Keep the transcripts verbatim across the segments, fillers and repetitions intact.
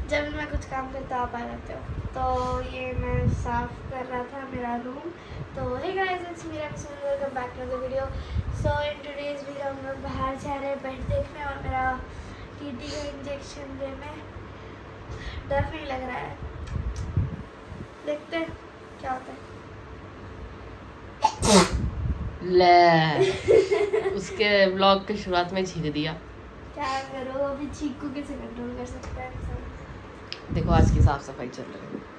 जब भी मैं कुछ काम करता आप आ जाते हो। तो ये मैं साफ कर रहा था मेरा रूम। तो hey guys, it's me Raksul, welcome back to the video. So in today's video हम लोग बाहर जा रहे हैं बेड देखने और मेरा टीटी का इंजेक्शन लेने। डर नहीं लग रहा है, देखते हैं क्या होता है। ले उसके ब्लॉग के शुरुआत में छींक दिया। क्या करो, अभी चीख को कैसे कंट्रोल कर सकता है इंसान। देखो आज की साफ सफाई चल रही है।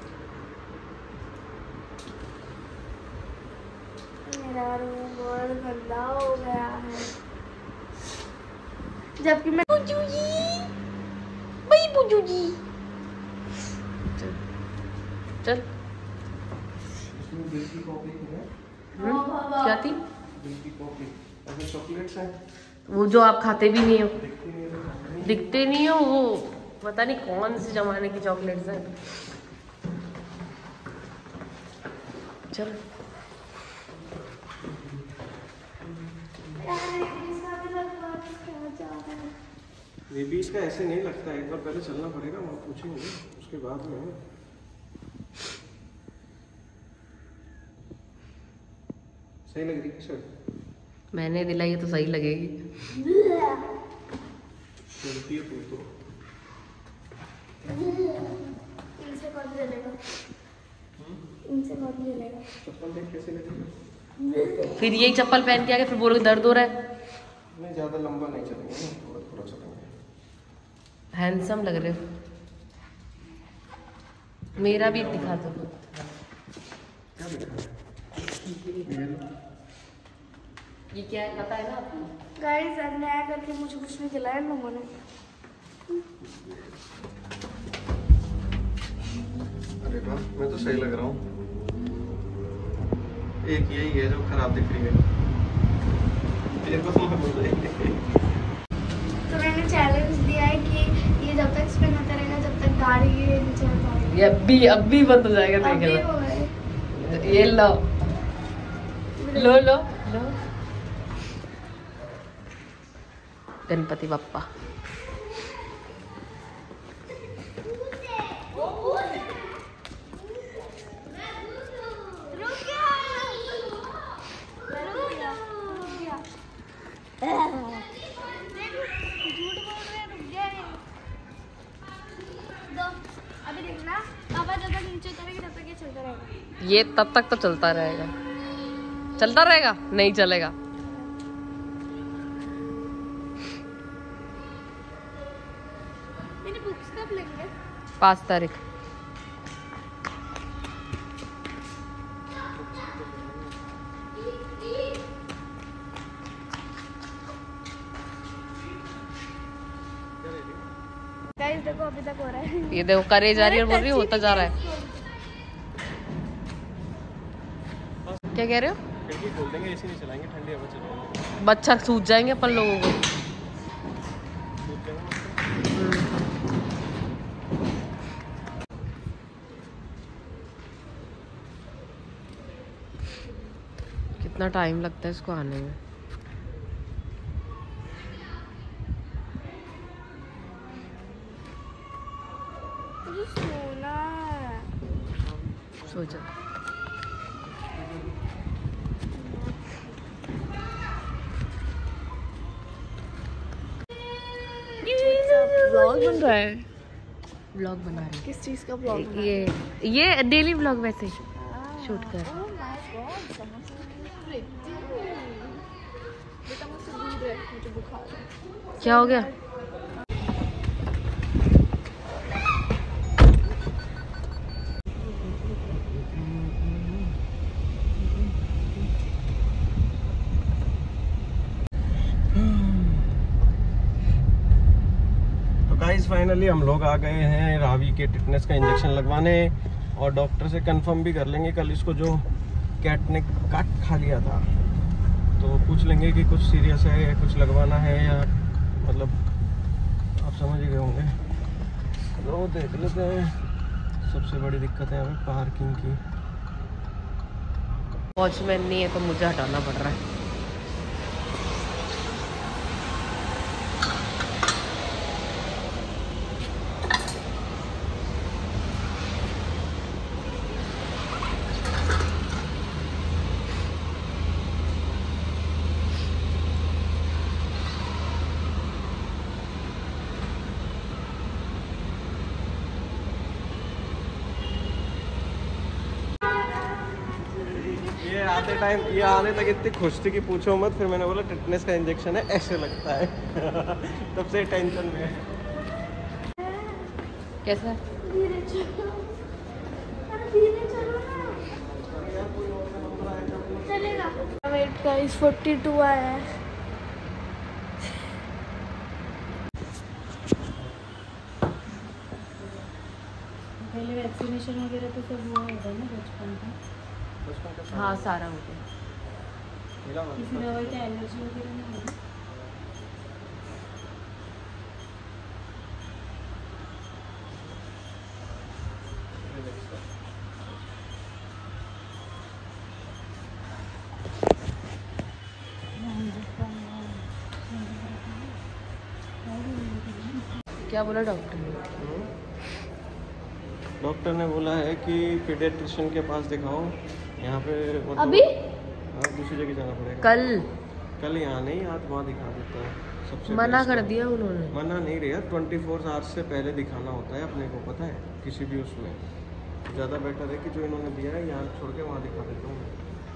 मेरा रूम बहुत गंदा हो गया है, जबकि मैं बुजू जी भाई बुजू जी चल चल क्या थी चॉकलेट्स हैं वो जो आप खाते भी नहीं हो, दिखते नहीं हो, वो पता नहीं कौन से जमाने की चॉकलेट्स हैं। चल बेबी इसका ऐसे नहीं लगता है, एक बार पहले चलना पड़ेगा, वहाँ पूछेंगे उसके बाद में। सही लग रही है सर? मैंने दिलाई है तो सही लगेगी। चलती है तू तो। इनसे कौन चलेगा? इनसे कौन चलेगा? चप्पल देख कैसे लगेगा? फिर यही चप्पल पहन के आके फिर बोलोगे दर्द हो रहा है। नहीं ज़्यादा लंबा नहीं चलेंगे, थोड़ा थोड़ा चलेंगे। हैंडसम लग रहे हो। मेरा भी दिखा दो। क्या दिखा है? ये क्या है पता है ना आपको? गाइस अन्याय करके मुझे कुछ नहीं खिलाया इन लोगों ने। अरे वाह, मैं तो सही लग रहा हूँ। एक यही है जो खराब दिख रही है। तेरे को तो मैं बोल रही थी। तो मैंने चैलेंज दिया है कि ये जब तक स्पिन होता रहेगा जब तक गाड़ी ये नीचे उतारेगी। ये अब भी अब भी बंद हो जाएगा, अभी देख हो गए। लो। ये लो लो लो लो। गणपति बप्पा। अभी देखना पापा जब तक नीचे उतरेंगे तब तक ये चलता रहेगा। ये तब तक तो चलता रहेगा, चलता रहेगा, नहीं चलेगा। मेरी बुक्स कब लेंगे? पाँच तारीख। गाइस देखो अभी तक हो रहा है। ये देखो करे जा रही है और बोल रही है होता जा रहा है। क्या कह रहे हो? खिड़की खोल देंगे, एसी नहीं चलाएंगे, ठंडी हवा चलाएंगे। मच्छर सूझ जाएंगे अपन लोगों को। कितना टाइम लगता है इसको आने में। मुझे सोना है। सो जा। ब्लॉग बन रहा है। ब्लॉग बना रही किस चीज का ब्लॉग? है। ये ये डेली ब्लॉग वैसे शूट कर। बेटा मुझसे दूर है, मुझे बुखार है। क्या हो गया? गाइस फाइनली हम लोग आ गए हैं रावी के टिटनेस का इंजेक्शन लगवाने, और डॉक्टर से कंफर्म भी कर लेंगे कल इसको जो कैट ने काट खा लिया था, तो पूछ लेंगे कि कुछ सीरियस है या कुछ लगवाना है, या मतलब आप समझ ही गए होंगे। तो देख लेते हैं। सबसे बड़ी दिक्कत है हमें पार्किंग की। वॉचमैन नहीं है तो मुझे हटाना पड़ रहा है। आते टाइम ये आने तक इतनी खुश थी कि पूछो मत। फिर मैंने बोला टिटनेस का इंजेक्शन है, ऐसे लगता है। तब से टेंशन में है। कैसा धीरे चलो, अरे धीरे चलो ना। चलेगा। वेट गाइस, फोर्टी टू आया है। पहले वैक्सीनेशन वगैरह तो सब हुआ होगा ना बचपन का? बचपन का हाँ सारा हो गया। किसी दवाई का एलर्जी वगैरह नहीं है? क्या बोला डॉक्टर ने? डॉक्टर ने बोला है कि पीडियाट्रिशियन के पास दिखाओ। यहाँ पे मतलब अभी हाँ दूसरी जगह जाना पड़ेगा। कल कल यहाँ नहीं, आज वहाँ दिखा देता है। सबसे मना best कर है। दिया उन्होंने। मना नहीं रहा, ट्वेंटी फोर आवर्स से पहले दिखाना होता है अपने को, पता है किसी भी उसमें। ज़्यादा बेटर है कि जो इन्होंने दिया है यहाँ छोड़ के वहाँ दिखा देता हूँ।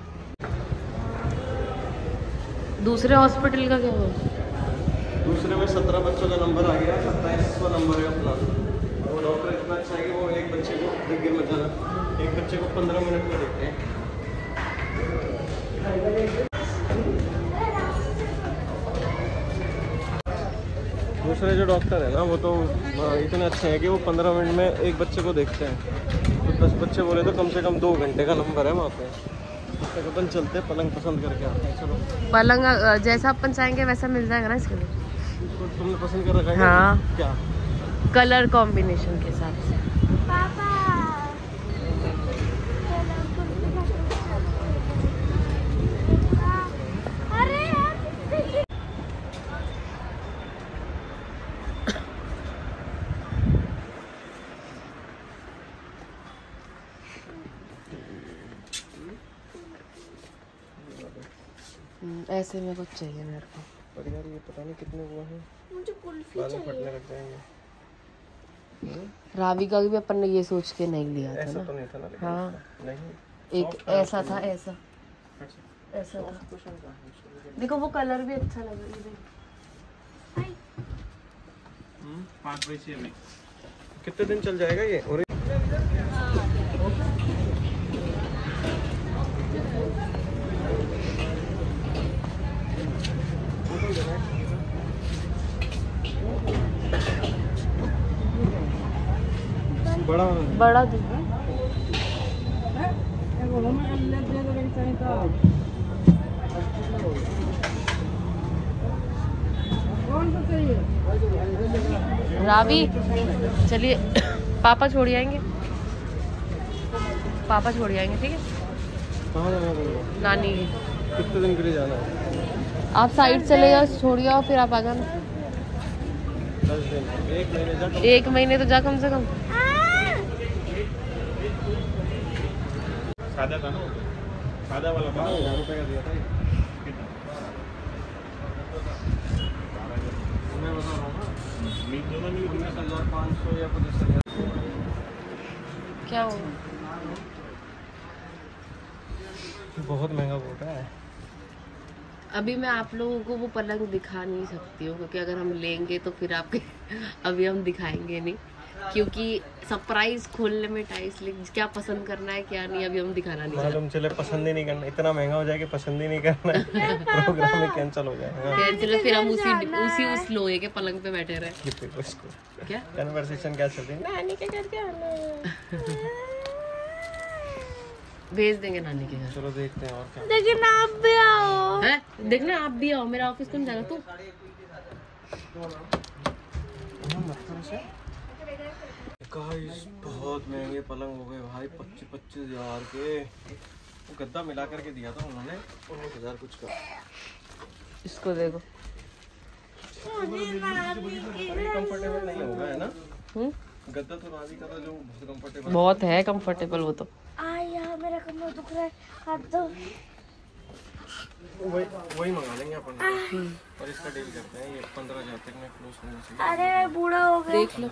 दूसरे हॉस्पिटल का क्या हुआ? दूसरे में सत्रह बच्चों का नंबर आ गया, सत्ताईसवा नंबर है अपना। वो डॉक्टर इतना अच्छा है कि वो एक बच्चे को गिर मत जाना, एक बच्चे को पंद्रह मिनट में देखते हैं। दूसरे जो डॉक्टर है ना वो तो इतने अच्छे हैं कि वो पंद्रह मिनट में एक बच्चे को देखते हैं। तो दस बच्चे बोले तो कम से कम दो घंटे का नंबर है वहाँ पे। तो अपन चलते हैं, पलंग पसंद करके आते हैं। चलो पलंग अ, जैसा अपन चाहेंगे वैसा मिल जाएगा ना इसके लिए? इसको तुमने पसंद कर रखा है? हाँ। क्या कलर कॉम्बिनेशन के हिसाब से। पापा अरे यार ऐसे में कुछ चाहिए मेरे को। पर यार ये पता नहीं कितने हुआ है, मुझे कुल्फी बाल चाहिए। फटने लग जाएंगे। रावी का भी अपन ने ये सोच के नहीं लिया था ऐसा ना। तो नहीं था ना लेकिन हाँ। उसका। नहीं एक ऐसा था, ऐसा ऐसा था। देखो वो कलर भी अच्छा लग रहा है। पाँच बजे छः में कितने दिन चल जाएगा ये? और बड़ा बड़ा दूध रावी, चलिए पापा छोड़ आएंगे, पापा छोड़ आएंगे, ठीक है? कहाँ जाना है? नानी के। कितने दिन के लिए जाना है? आप साइड चले जाओ, छोड़िए और फिर आप आ जाना। दस दिन, एक महीने जा। एक महीने तो जा कम से कम। सादा था ना, सादा वाला बारह हजार रुपये का दिया था ये। मैं बता रहा हूँ ना, दोनों मिल उन्नीस हजार पाँच सौ या पच्चीस हजार। क्या हुआ? बहुत महंगा बोल रहा है। अभी मैं आप लोगों को वो पलंग दिखा नहीं सकती हूँ क्योंकि अगर हम लेंगे तो फिर आपके अभी हम दिखाएंगे नहीं, क्योंकि सरप्राइज खोलने में टाइस लिख क्या पसंद करना है क्या नहीं अभी हम दिखाना नहीं मालूम चले पसंद ही नहीं करना, इतना महंगा हो जाएगा पसंद ही नहीं करना है। प्रोग्राम में कैंसिल हो जाएगा। कैंसिल, फिर हम उसी उसी उस लोहे के पलंग पे बैठे रहे। उसको क्या कन्वर्सेशन क्या चल रही है? नानी के घर जाना। भेज देंगे नानी के घर। चलो देखते हैं और क्या। लेकिन आप भी आओ। है देखना, आप भी आओ, मेरा ऑफिस कौन जाएगा? तू गाइस बहुत महंगे पलंग हो गए भाई, पच्चीस पच्चीस हजार के। वो गद्दा मिला करके दिया था उन्होंने उन्नीस हजार कुछ का। इसको देखो। कंफर्टेबल नहीं होगा है ना? हम्म, गद्दा तो रावी का था जो बहुत कंफर्टेबल। बहुत है कंफर्टेबल वो तो। आया मेरा कमर दुख रहा है, हाथ दो। वही वही मंगा लेंगे अपन और इसका डील करते हैं। ये पंद्रह हजार तक में क्लोज होना चाहिए। अरे मैं बूढ़ा हो गया। देख लो।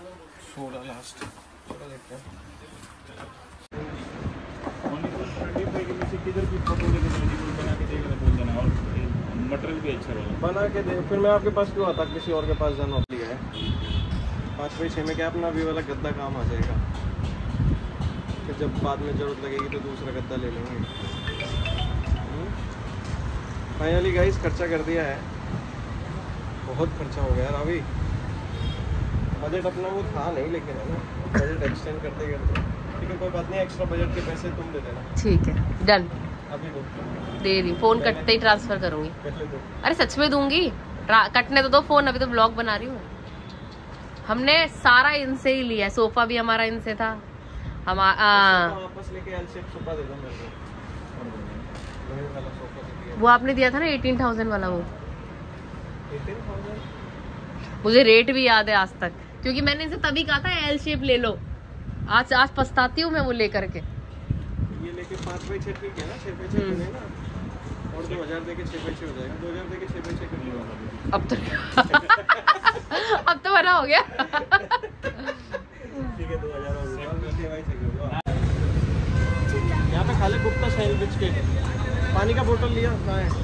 सोलह लास्ट। चलो देखते हैं। बताइए कि मुझे किधर की पकौड़े के वेजिटेबल बना के देगा बोल देना, और मटर भी अच्छा वाला बना के दे। फिर मैं आपके पास क्यों आता, किसी और के पास जाना होती है। पाँच बाई छः में क्या अपना अभी वाला गद्दा काम आ जाएगा, फिर जब बाद में ज़रूरत लगेगी तो दूसरा गद्दा ले लेंगे। फाइनली गाइस खर्चा कर दिया है, बहुत खर्चा हो गया अभी। बजट अपना वो था नहीं, लेकिन है ना बजट एक्सटेंड करते करते। ठीक है कोई बात नहीं, एक्स्ट्रा बजट के पैसे तुम दे देना। ठीक है डन, अभी दो दे रही हूँ, फोन कटते ही ट्रांसफर करूंगी। कर ले दो। अरे सच में दूंगी, कटने तो दो फोन, अभी तो ब्लॉग बना रही हूँ। हमने सारा इनसे ही लिया, सोफा भी हमारा इनसे था। हम वापस लेके एल शेप सोफा दे दो मेरे को, लोहे वाला सोफा दे दिया। वो आपने दिया था ना एटीन थाउजेंड वाला, वो अठारह हज़ार मुझे रेट भी याद है आज तक, क्योंकि मैंने इनसे तभी कहा था एल शेप ले लो। आज आज पछताती हूँ मैं वो लेकर के। ये लेके पाँच बाई छः ठीक है ना, छः बाई छः हम्म। ना, और दो हज़ार दे के छः बाई छः हो जाएगा। दो हज़ार दे के छः बाई छः कर लो अब तो अब तो बना हो गया। ठीक है, दो हज़ार हो गया, छः बाई छः कर दो। यहाँ पे खा ले गुप्ता सैंडविच के। पानी का बोतल लिया कहाँ है?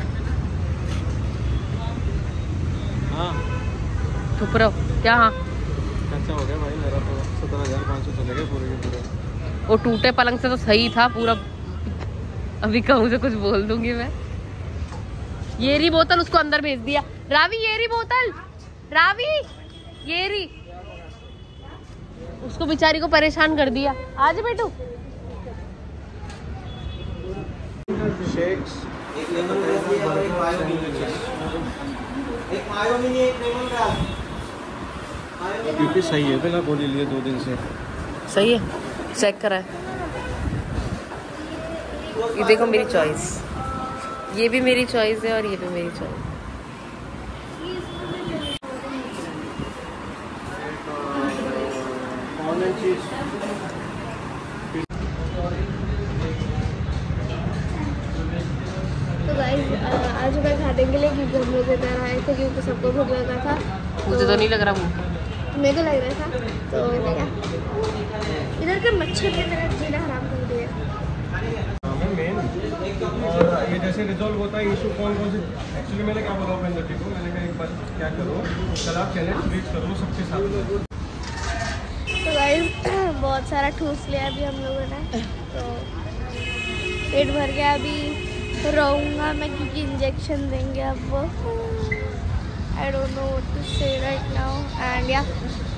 हाँ चुप रहो क्या। हाँ खर्चा हो गया भाई मेरा तो सत्रह हज़ार पाँच सौ चले गए पूरे के पूरे। वो टूटे पलंग से तो सही था पूरा। अभी कहूँ से कुछ बोल दूंगी मैं। ये रही बोतल, उसको अंदर भेज दिया। रावी ये रही बोतल, रावी ये रही, उसको बेचारी को परेशान कर दिया। आज बेटू शेक्स क्योंकि सही है बिना गोली लिए दो दिन से। सही है, चेक करा है। ये देखो मेरी चॉइस, ये भी मेरी चॉइस है और ये भी मेरी चॉइस। तो गाइस आज मैं खाने के लिए क्योंकि हम लोग इधर आए थे, क्योंकि सबको भूख लगा था। मुझे तो नहीं लग रहा भूख, मेरे को लग रहा था, तो मैंने कहा इधर के मच्छर की तरह जीना हराम कर दिया। मेन और ये जैसे रिजॉल्व होता है इशू कौन कौन से। एक्चुअली मैंने क्या बोला अपने लड़की को, मैंने कहा एक बार क्या करो, कल आप चैलेंज रीच कर लो सबके साथ। तो गाइस बहुत सारा ठूस लिया अभी हम लोगों ने, तो पेट भर गया। अभी रहूँगा मैं क्योंकि इंजेक्शन देंगे अब वो। I don't know what to say right now and या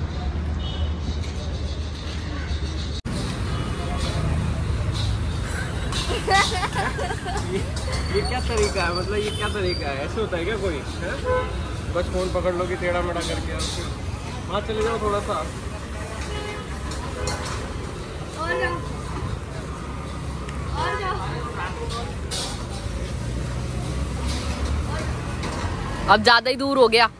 ये, ये क्या तरीका है, मतलब ये क्या तरीका है? ऐसे होता है क्या कोई है? बस फोन पकड़ लो कि टेढ़ा मेढ़ा करके और फिर वहाँ चले जाओ थोड़ा सा। और जाओ और जाओ। अब ज्यादा ही दूर हो गया।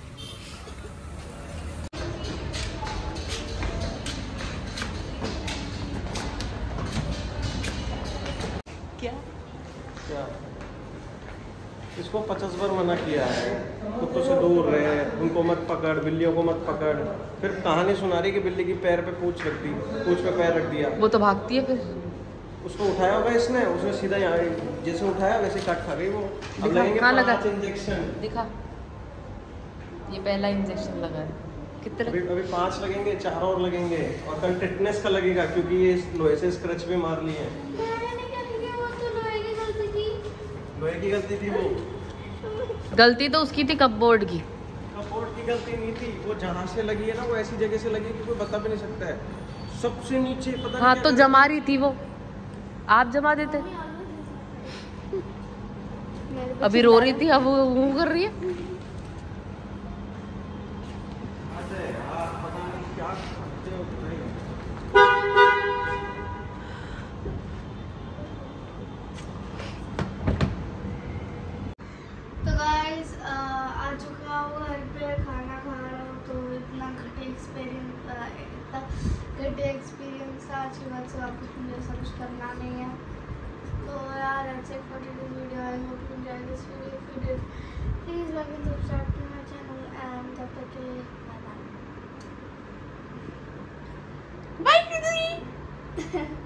क्या क्या इसको पचास बार मना किया है, कुत्तों से दूर रहे, उनको मत पकड़, बिल्लियों को मत पकड़। फिर कहानी सुना रही कि बिल्ली की पैर पे पूंछ रख दी, पूंछ पे पैर रख दिया। वो तो भागती है, फिर उसको उठाया होगा इसने, उसने सीधा यहाँ जैसे उठाया वैसे काट खा गई वो। अब दिखा, लगेंगे कहाँ लगा? पाँच इंजेक्शन। दिखा, ये पहला इंजेक्शन लगा है। कितने? अभी अभी पाँच लगेंगे, चार और लगेंगे, और कल टिटनेस का लगेगा क्योंकि ये लोहे से स्क्रच भी मार लिए हैं। मैंने क्या किया, वो तो लोहे की गलती थी। लोहे की गलती थी वो, गलती तो उसकी थी कपबोर्ड की। कपबोर्ड की गलती नहीं थी, वो जहाँ से लगी है ना वो ऐसी जगह से लगी कि कोई बता भी नहीं सकता है। सबसे नीचे पता हाँ नहीं तो क्या जमा रही थी वो, आप जमा देते। अभी रो रही थी, अब वो वो कर रही है। तो गाइस आ चुका हूँ घर पे, खाना खा रहा हूँ। तो इतना घटिया एक्सपीरियंस इतना घटिया एक्सपीरियंस था। आज के बाद से वापस मुझे ऐसा कुछ करना नहीं है। तो यार that's it for today's video. I hope you enjoyed this video. If you did, please like and subscribe to my channel. And तब तक के लिए bye bye. Bye Kiddy.